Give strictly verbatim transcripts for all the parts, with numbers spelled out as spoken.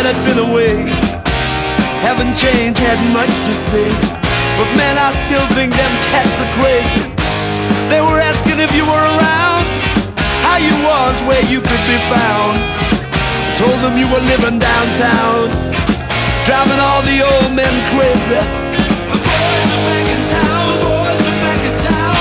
that had been away haven't changed, hadn't much to say. But man, I still think them cats are crazy. They were asking if you were around, how you was, where you could be found. I told them you were living downtown, driving all the old men crazy. The boys are back in town, the boys are back in town.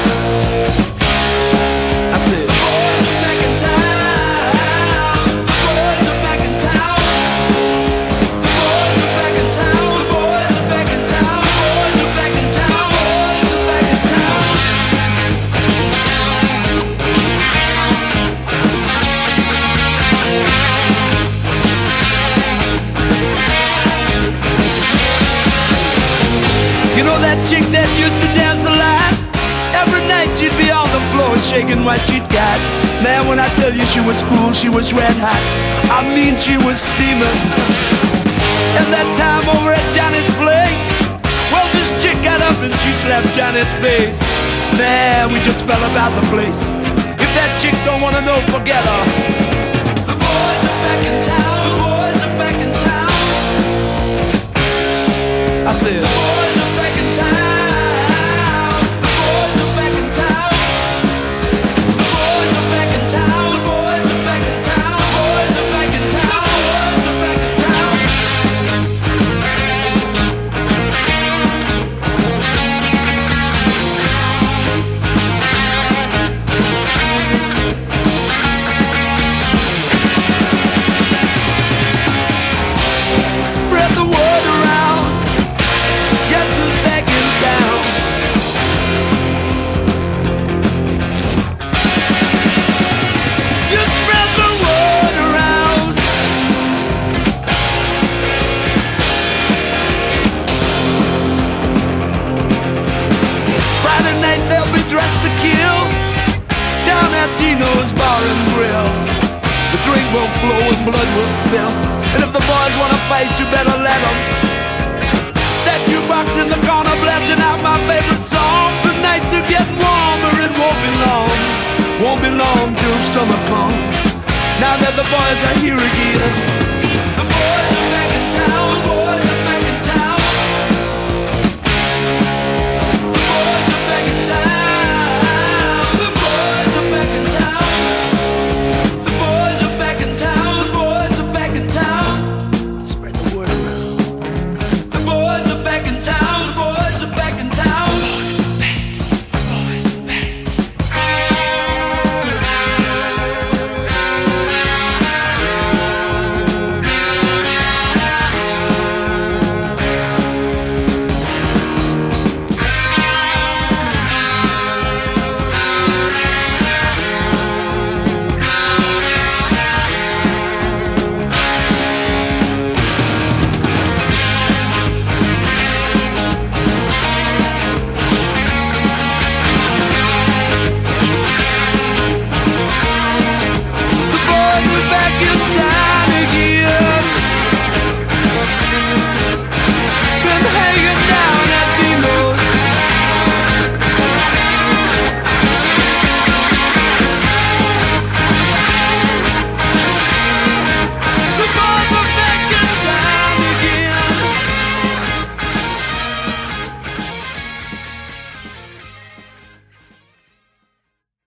I said, the boys are back in town, the boys are back in town. The boys are back in town, the boys are back in town, the boys are back in town, boys are back in town. You know that chick that used to dance a lot? Every night she'd be on the floor shaking what she'd got. Man, when I tell you she was cool, she was red hot. I mean, she was steaming. And that time over at Johnny's place, well, this chick got up and she slapped Johnny's face. Man, we just fell about the place. If that chick don't wanna know, forget her. The boys are back in town, the boys are back in town. I said, the boys are back in town, the boys are back in town. The boys are back in town, the boys are back in town, the boys are back in town, the boys are back in town. Spread the word around, guess who's back in town? You spread the word around. Friday night they'll be dressed to kill down at Dino's Bar and Grill. The drink will flow and blood will spill, and if the boys wanna fight, you better let them. That jukebox in the corner blasting out my favorite song. The nights are getting warmer, it won't be long, won't be long till summer comes. Now that the boys are here again,